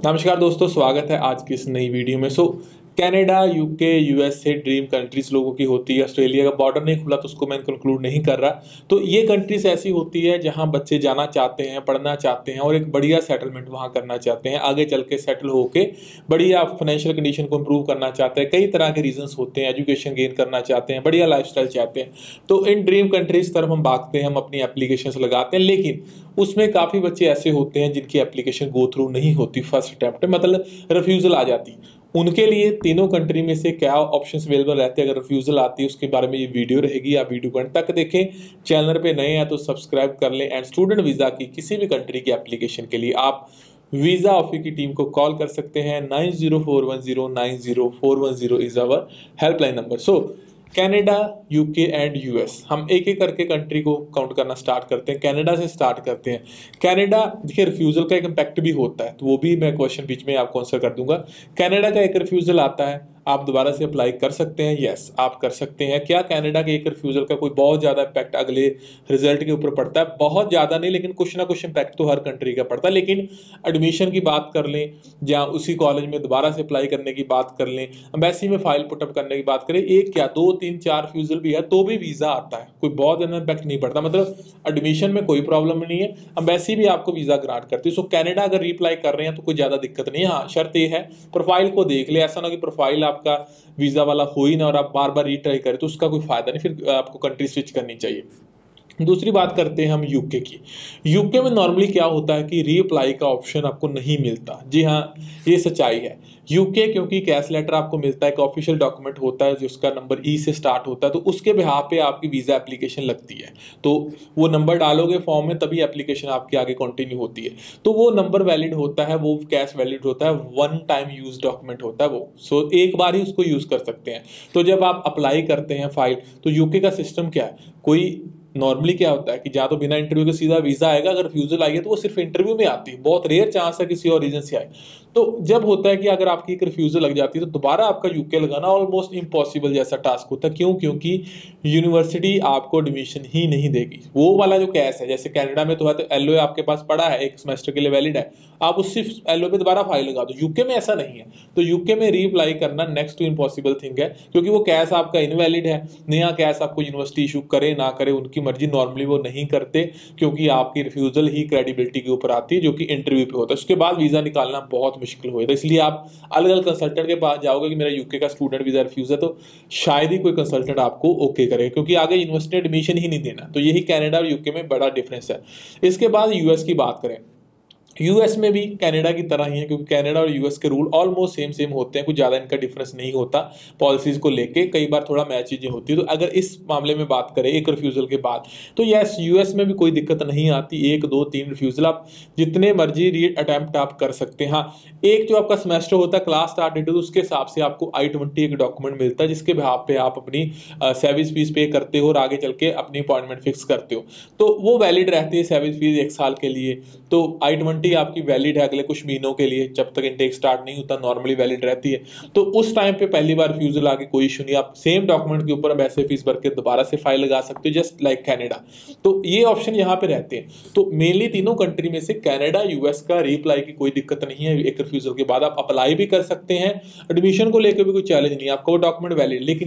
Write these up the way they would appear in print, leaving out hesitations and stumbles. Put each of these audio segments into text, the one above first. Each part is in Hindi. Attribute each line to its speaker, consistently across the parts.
Speaker 1: नमस्कार दोस्तों, स्वागत है आज की इस नई वीडियो में। Canada, UK, USA dream countries लोगों की होती है। ऑस्ट्रेलिया का बॉर्डर नहीं खुला तो उसको मैं कंक्लूड नहीं कर रहा। तो ये कंट्रीज ऐसी होती है जहां बच्चे जाना चाहते हैं, पढ़ना चाहते हैं और एक बढ़िया सेटलमेंट वहां करना चाहते हैं, आगे चल के सेटल होके बढ़िया फाइनेंशियल कंडीशन को इंप्रूव करना चाहते हैं। कई तरह के रीजंस होते हैं, एजुकेशन गेन करना चाहते हैं, बढ़िया लाइफस्टाइल चाहते हैं। तो इन ड्रीम कंट्रीज तरफ हम भागते हैं, हम अपनी एप्लीकेशन लगाते हैं, लेकिन उसमें काफ़ी बच्चे ऐसे होते हैं जिनकी एप्लीकेशन गो थ्रू नहीं होती फर्स्ट अटेम्प्ट, मतलब रिफ्यूजल आ जाती। उनके लिए तीनों कंट्री में से क्या ऑप्शंस अवेलेबल रहते हैं अगर रिफ्यूजल आती है, उसके बारे में ये वीडियो रहेगी। आप वीडियो को अंत तक देखें। चैनल पे नए हैं तो सब्सक्राइब कर लें। एंड स्टूडेंट वीज़ा की किसी भी कंट्री की एप्लीकेशन के लिए आप वीज़ा ऑफिस की टीम को कॉल कर सकते हैं। 9041090410 is our helpline number. Canada, UK and US, हम एक एक करके कंट्री को काउंट करना स्टार्ट करते हैं। कनाडा से स्टार्ट करते हैं। कनाडा, देखिए रिफ्यूजल का एक इम्पैक्ट भी होता है, तो वो भी मैं क्वेश्चन बीच में आपको आंसर कर दूंगा। कनाडा का एक रिफ्यूजल आता है, आप दोबारा से अप्लाई कर सकते हैं। यस, आप कर सकते हैं। क्या कनाडा के एक रिफ्यूजल का कोई बहुत ज़्यादा इम्पैक्ट अगले रिजल्ट के ऊपर पड़ता है? बहुत ज़्यादा नहीं, लेकिन कुछ ना कुछ इम्पैक्ट तो हर कंट्री का पड़ता है। लेकिन एडमिशन की बात कर लें या उसी कॉलेज में दोबारा से अप्लाई करने की बात कर लें, एम्बेसी में फाइल पुटअप करने की बात करें, एक क्या दो तीन चार रिफ्यूजल भी है तो भी वीज़ा आता है, कोई बहुत ज़्यादा इम्पैक्ट नहीं पड़ता। मतलब एडमिशन में कोई प्रॉब्लम नहीं है, एम्बेसी भी आपको वीज़ा ग्रांट करती है। कनाडा अगर रीअप्लाई कर रहे हैं तो कोई ज़्यादा दिक्कत नहीं है। हाँ, शर्त ये है प्रोफाइल को देख ले, ऐसा ना कि प्रोफाइल आपका वीज़ा वाला हो ही ना और आप बार बार रीट्राई करें तो उसका कोई फायदा नहीं, फिर आपको कंट्री स्विच करनी चाहिए। दूसरी बात करते हैं हम यूके की। यूके में नॉर्मली क्या होता है कि रीअप्लाई का ऑप्शन आपको नहीं मिलता। जी हाँ, ये सच्चाई है। यूके क्योंकि कैश लेटर आपको मिलता है, एक ऑफिशियल डॉक्यूमेंट होता है जिसका नंबर ई से स्टार्ट होता है, तो उसके बिहाफ पे आपकी वीज़ा एप्लीकेशन लगती है। तो वो नंबर डालोगे फॉर्म में तभी एप्लीकेशन आपकी आगे कंटिन्यू होती है। तो वो नंबर वैलिड होता है, वो कैश वैलिड होता है, वन टाइम यूज डॉक्यूमेंट होता है वो। एक बार ही उसको यूज़ कर सकते हैं। तो जब आप अप्लाई करते हैं फाइल, तो यूके का सिस्टम क्या है, कोई नॉर्मली क्या होता है कि या तो बिना इंटरव्यू के सीधा वीज़ा आएगा, अगर रिफ्यूजल आई है तो वो सिर्फ इंटरव्यू में आती है, बहुत रेयर चांस है किसी और रीजन से आए। तो जब होता है कि अगर आपकी एक रिफ्यूजल लग जाती है तो दोबारा आपका यूके लगाना ऑलमोस्ट इम्पॉसिबल जैसा टास्क होता है। क्यों? क्योंकि यूनिवर्सिटी आपको एडमिशन ही नहीं देगी। वो वाला जो कैश है, जैसे कनाडा में तो है, तो एलओए आपके पास पड़ा है, एक सेमेस्टर के लिए वैलिड है, आप उस सिर्फ एलओए पे दोबारा फाइल लगा दो। यूके में ऐसा नहीं है। तो यूके में रीअप्लाई करना नेक्स्ट टू इम्पॉसिबल थिंग है, क्योंकि वो कैश आपका इनवैलिड है। नया कैश आपको यूनिवर्सिटी इशू करे ना करे उनकी मर्जी, नॉर्मली वो नहीं करते, क्योंकि आपकी रिफ्यूजल ही क्रेडिबिलिटी के ऊपर आती है, जो कि इंटरव्यू पे होता है। उसके बाद वीज़ा निकालना बहुत मुश्किल होगा। इसलिए आप अलग अलग कंसल्टेंट के पास जाओगे कि मेरा यूके का स्टूडेंट वीज़ा रिफ्यूज है, तो शायद ही कोई कंसल्टेंट आपको ओके करे, क्योंकि आगे यूनिवर्सिटी एडमिशन ही नहीं देना। तो यही कनाडा और यूके में बड़ा डिफरेंस है। इसके बाद यूएस की बात करें, यूएस में भी कनाडा की तरह ही है, क्योंकि कनाडा और यूएस के रूल ऑलमोस्ट सेम होते हैं, कुछ ज़्यादा इनका डिफरेंस नहीं होता। पॉलिसीज़ को लेके कई बार थोड़ा मैच चीज़ें होती है। तो अगर इस मामले में बात करें एक रिफ्यूज़ल के बाद, तो यस, यूएस में भी कोई दिक्कत नहीं आती। एक दो तीन रिफ्यूज़ल आप जितने मर्जी री अटैम्प्ट आप कर सकते हैं। हाँ, एक जो आपका सेमेस्टर होता है, क्लास स्टार्ट डेट, तो उसके हिसाब से आपको I-20 एक डॉक्यूमेंट मिलता है, जिसके बिहाफ पे आप अपनी सर्विस फीस पे करते हो और आगे चल के अपनी अपॉइंटमेंट फिक्स करते हो। तो वो वैलिड रहती है सर्विस फीस 1 साल के लिए। तो I-20 आपकी वैलिड है अगले कुछ महीनों के लिए, जब तक इनटेक स्टार्ट नहीं होता नॉर्मली वैलिड रहती है। तो उस टाइम पे पहली बार रिफ्यूजल आगे कोई इशू नहीं, आप सेम डॉक्यूमेंट के ऊपर वैसे फीस भर के दोबारा से फाइल लगा सकते हो, जस्ट लाइक कनाडा। तो ये ऑप्शन यहाँ पे रहते हैं। तो मेनली तीनों कंट्री में से कनाडा, यूएस का रीअप्लाई की कोई दिक्कत नहीं है। एक रिफ्यूजल के बाद आप अप्लाई भी कर सकते हैं, एडमिशन को लेकर भी कोई चैलेंज नहीं है, आपका वो डॉक्यूमेंट वैलिड। लेकिन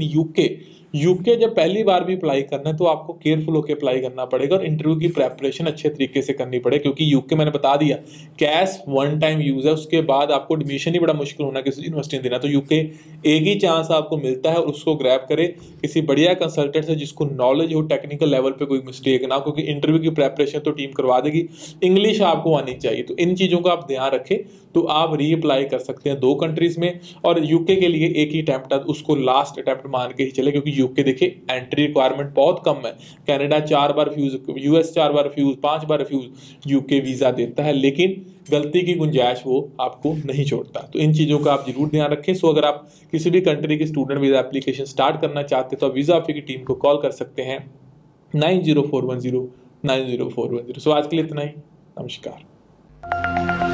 Speaker 1: यूके जब पहली बार भी अप्लाई करना है तो आपको केयरफुल होकर अप्लाई करना पड़ेगा और इंटरव्यू की प्रेपरेशन अच्छे तरीके से करनी पड़ेगी, क्योंकि यूके मैंने बता दिया कैश वन टाइम यूज है, उसके बाद आपको एडमिशन ही बड़ा मुश्किल होना किसी यूनिवर्सिटी में देना। तो यूके एक ही चांस आपको मिलता है और उसको ग्रैब करे किसी बढ़िया कंसल्टेंट से जिसको नॉलेज हो, टेक्निकल लेवल पे कोई मिस्टेक ना हो, क्योंकि इंटरव्यू की प्रेपरेशन तो टीम करवा देगी, इंग्लिश आपको आनी चाहिए। तो इन चीज़ों का आप ध्यान रखें। तो आप रीअप्लाई कर सकते हैं 2 कंट्रीज में, और यूके के लिए एक ही अटैम्प्ट है, उसको लास्ट अटैम्प्ट मान के ही चले, क्योंकि यूके देखिए एंट्री रिक्वायरमेंट बहुत कम है। कनाडा 4 बार रिफ्यूज, यूएस 4 बार रिफ्यूज, 5 बार रिफ्यूज, यूके वीज़ा देता है, लेकिन गलती की गुंजाइश वो आपको नहीं छोड़ता। तो इन चीज़ों का आप जरूर ध्यान रखें। अगर आप किसी भी कंट्री की स्टूडेंट वीज़ा एप्लीकेशन स्टार्ट करना चाहते हैं तो आप वीज़ा ऑफिस की टीम को कॉल कर सकते हैं 9041090410। आज के लिए इतना ही। नमस्कार।